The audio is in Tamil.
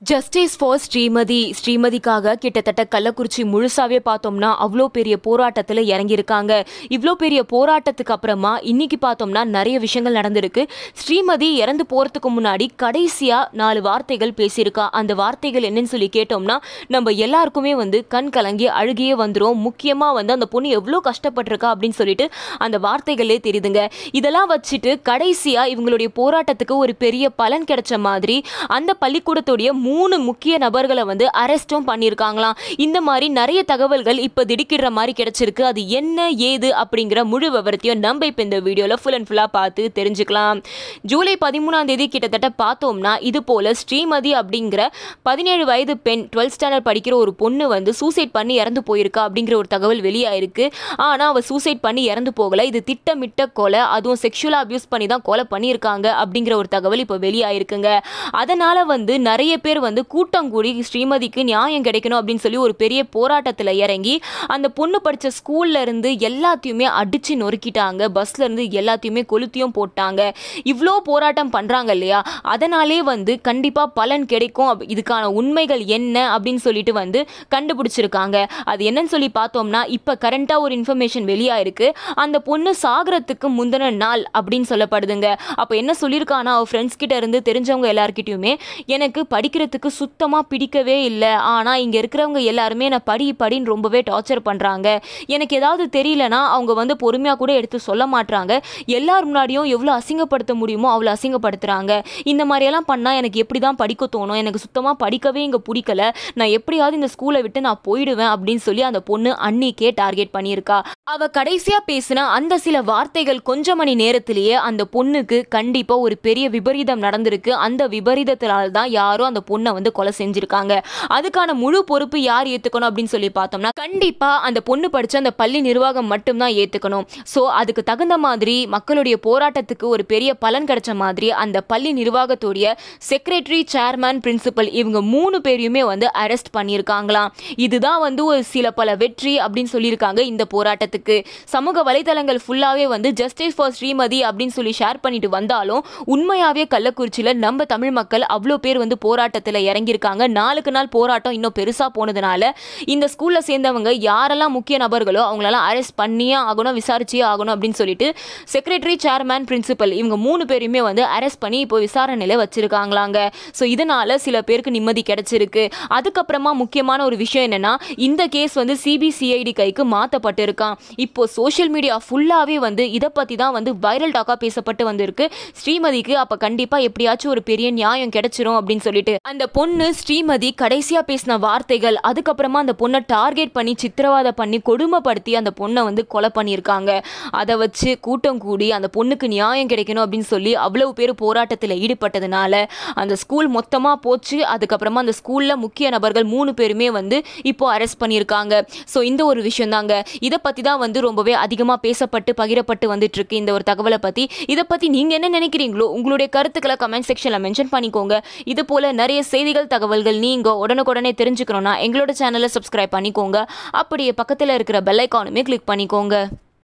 ஜஸ்டிஸ் ஃபார் ஸ்ரீமதிக்காக கிட்டத்தட்ட கள்ளக்குறிச்சி முழுசாவே பார்த்தோம்னா அவ்வளோ பெரிய போராட்டத்தில் இறங்கியிருக்காங்க. இவ்வளோ பெரிய போராட்டத்துக்கு அப்புறமா இன்னைக்கு பார்த்தோம்னா நிறைய விஷயங்கள் நடந்திருக்கு. ஸ்ரீமதி இறந்து போறதுக்கு முன்னாடி கடைசியா 4 வார்த்தைகள் பேசியிருக்கா. அந்த வார்த்தைகள் என்னன்னு சொல்லி கேட்டோம்னா நம்ம எல்லாருக்குமே கண் கலங்கி அழுகியே வந்துடும். முக்கியமா அந்த பொண்ணு எவ்வளோ கஷ்டப்பட்டிருக்கா அப்படின்னு சொல்லிட்டு அந்த வார்த்தைகளே தெரியுதுங்க. இதெல்லாம் வச்சுட்டு கடைசியா இவங்களுடைய போராட்டத்துக்கு ஒரு பெரிய பலன் கிடைச்ச மாதிரி அந்த பள்ளிக்கூடத்துடைய 3 முக்கிய நபர்களை அரெஸ்டும் பண்ணியிருக்காங்களாம். இந்த மாதிரி நிறைய தகவல்கள் இப்ப திடுக்கிடுற மாதிரி கிடைச்சிருக்கு. அது என்ன ஏது அப்படிங்கிற முழு விவரத்தையும் நம்ம இப்ப இந்த வீடியோல ஃபுல் அண்ட் ஃபுல்லா பார்த்து தெரிஞ்சுக்கலாம். ஜூலை 13ஆம் தேதி கிட்டத்தட்ட பார்த்தோம்னா இது போல ஸ்ரீமதி அப்படிங்கிற 17 வயது பெண் 12th ஸ்டாண்டர்ட் படிக்கிற ஒரு பொண்ணு சூசைட் பண்ணி இறந்து போயிருக்கா அப்படிங்கிற ஒரு தகவல் வெளியாயிருக்கு. ஆனா அவ சூசைட் பண்ணி இறந்து போகல. இது திட்டமிட்ட கொலை, அதுவும் செக்ஷுவலா அபியூஸ் பண்ணி தான் கொலை பண்ணியிருக்காங்க அப்படிங்கிற ஒரு தகவல் இப்ப வெளியாயிருக்குங்க. அதனால நிறைய பேர் கூட்டம் கூடி ஸ்ரீமதிக்கு நியாயம் கிடைக்கணும் அப்படின்னு சொல்லி ஒரு பெரிய போராட்டத்தில் இறங்கி அந்த பொண்ணு படித்த ஸ்கூல்ல இருந்து எல்லாத்தையுமே அடிச்சு நொறுக்கிட்டாங்க. பஸ்ல இருந்து எல்லாத்தையுமே கொளுத்தியும் போட்டாங்க. இவ்வளோ போராட்டம் பண்றாங்க இல்லையா, அதனாலே கண்டிப்பா பலன் கிடைக்கும். இதுக்கான உண்மைகள் என்ன அப்படின்னு சொல்லிட்டு கண்டுபிடிச்சிருக்காங்க. அது என்னன்னு சொல்லி பார்த்தோம்னா இப்ப கரண்டா ஒரு இன்ஃபர்மேஷன் வெளியாயிருக்கு. அந்த பொண்ணு சாகரத்துக்கு முந்தின நாள் அப்படின்னு சொல்லப்படுதுங்க. அப்ப என்ன சொல்லியிருக்கானா, அவ ஃப்ரெண்ட்ஸ் கிட்ட இருந்து தெரிஞ்சவங்க எல்லார்கிட்டயுமே எனக்கு படிக்கிறதுக்கு சுத்தமா பிடிக்கவே இல்லை, ஆனா இங்க இருக்கிறவங்க எல்லாருமே நான் படின்னு ரொம்பவே டார்ச்சர் பண்றாங்க. எனக்கு ஏதாவது தெரியலனா அவங்க பொறுமையா கூட எடுத்து சொல்ல மாட்டாங்க. எல்லார் முன்னாடியும் எவ்வளவு அசிங்கப்படுத்த முடியுமோ அவ்வளவு அசிங்கப்படுத்துறாங்க. இந்த மாதிரி எல்லாம் பண்ணா எனக்கு எப்படிதான் படிக்க தோணும், எனக்கு சுத்தமா படிக்கவே இங்க பிடிக்கல, நான் எப்படியாவது இந்த ஸ்கூலை விட்டு நான் போயிடுவேன் அப்படின்னு சொல்லி அந்த பொண்ணு அன்னிக்கே டார்கெட் பண்ணியிருக்கா. அவ கடைசியா பேசின அந்த சில வார்த்தைகள் கொஞ்ச மணி நேரத்திலேயே அந்த பொண்ணுக்கு கண்டிப்பா ஒரு பெரிய விபரீதம் நடந்திருக்கு. அந்த விபரீதத்தினால தான் யாரும் அந்த பொண்ணை கொலை செஞ்சிருக்காங்க. அதுக்கான முழு பொறுப்பு யார் ஏத்துக்கணும் அப்படின்னு சொல்லி பார்த்தோம்னா கண்டிப்பா அந்த பொண்ணு படிச்ச அந்த பள்ளி நிர்வாகம் மட்டும்தான் ஏத்துக்கணும். சோ அதுக்கு தகுந்த மாதிரி மக்களுடைய போராட்டத்துக்கு ஒரு பெரிய பலன் கிடைச்ச மாதிரி அந்த பள்ளி நிர்வாகத்துடைய செக்ரட்டரி, சேர்மேன், பிரின்சிபல் இவங்க 3 பேரையுமே அரெஸ்ட் பண்ணியிருக்காங்களாம். இதுதான் ஒரு சில பல வெற்றி அப்படின்னு சொல்லியிருக்காங்க. இந்த போராட்டத்துக்கு சமூக வலைதளங்கள் ஃபுல்லாவே ஜஸ்டிஸ் ஃபார் ஸ்ரீமதி அப்படின்னு சொல்லி ஷேர் பண்ணிட்டு வந்தாலும் உண்மையாவே கள்ளக்குறிச்சியில நம்ம தமிழ் மக்கள் அவ்வளோ பேர் போராட்டத்தில் இறங்கியிருக்காங்க. நாளுக்கு நாள் போராட்டம் இன்னும் பெருசா போனதுனால இந்த ஸ்கூல்ல சேர்ந்தவங்க யாரெல்லாம் முக்கிய நபர்களோ அவங்களெல்லாம் அரெஸ்ட் பண்ணியே ஆகணும், விசாரிச்சியே ஆகணும் அப்படின்னு சொல்லிட்டு செக்ரட்டரி, சேர்மேன், பிரின்சிபல் இவங்க 3 பேரையுமே அரெஸ்ட் பண்ணி இப்போ விசாரணையில வச்சிருக்காங்களாங்க. ஸோ இதனால சில பேருக்கு நிம்மதி கிடைச்சிருக்கு. அதுக்கப்புறமா முக்கியமான ஒரு விஷயம் என்னன்னா, இந்த கேஸ் சிபிசிஐடி கைக்கு மாற்றப்பட்டு இருக்கான். இப்போ சோஷியல் மீடியா ஃபுல்லாவே இதை பத்தி தான் வைரல் டாக்கா பேசப்பட்டு வந்திருக்கு. ஸ்ரீமதிக்கு அப்ப கண்டிப்பா எப்படியாச்சும் ஒரு பெரிய நியாயம் கிடைச்சிரும் அப்படின்னு சொல்லிட்டு அந்த பொண்ணு ஸ்ரீமதி கடைசியா பேசின வார்த்தைகள், அதுக்கப்புறமா அந்த பொண்ணை டார்கெட் பண்ணி சித்திரவதை பண்ணி கொடுமைப்படுத்தி அந்த பொண்ணை கொலை பண்ணியிருக்காங்க. அதை வச்சு கூட்டம் கூடி அந்த பொண்ணுக்கு நியாயம் கிடைக்கணும் அப்படின்னு சொல்லி அவ்வளவு பேர் போராட்டத்தில் ஈடுபட்டதுனால அந்த ஸ்கூல் மொத்தமா போச்சு. அதுக்கப்புறமா அந்த ஸ்கூல்ல முக்கிய நபர்கள் 3 பேருமே இப்போ அரெஸ்ட் பண்ணியிருக்காங்க. ஸோ இந்த ஒரு விஷயம் தாங்க. இதை பத்தி தான் ரொம்பவே அதிகமா பேசப்பட்டு பகிரப்பட்டு வந்துட்டு இருக்கு இந்த ஒரு தகவலை பத்தி. இதை பத்தி நீங்க என்ன நினைக்கிறீங்களோ உங்களுடைய கருத்துக்களை கமெண்ட் செக்ஷன்ல மென்ஷன் பண்ணிக்கோங்க. இது போல நிறைய செய்திகள், தகவல்கள் நீங்க உடனுக்குடனே தெரிஞ்சுக்கணும்னா எங்களோட சேனலை சப்ஸ்கிரைப் பண்ணிக்கோங்க. அப்படியே பக்கத்தில் இருக்கிற பெல் ஐகானுமே கிளிக் பண்ணிக்கோங்க.